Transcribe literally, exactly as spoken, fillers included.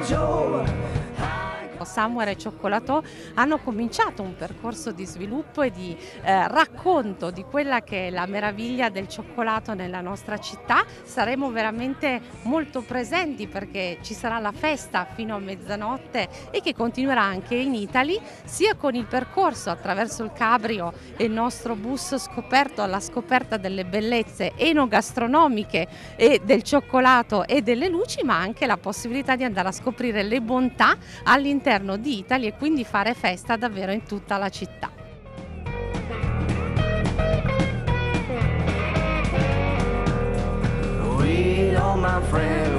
Somewhere e Cioccolato hanno cominciato un percorso di sviluppo e di eh, racconto di quella che è la meraviglia del cioccolato nella nostra città. Saremo veramente molto presenti perché ci sarà la festa fino a mezzanotte e che continuerà anche in Italy, sia con il percorso attraverso il Cabrio e il nostro bus scoperto alla scoperta delle bellezze enogastronomiche e del cioccolato e delle luci, ma anche la possibilità di andare a scoprire le bontà all'interno di Italy e quindi fare festa davvero in tutta la città. We, all my friends.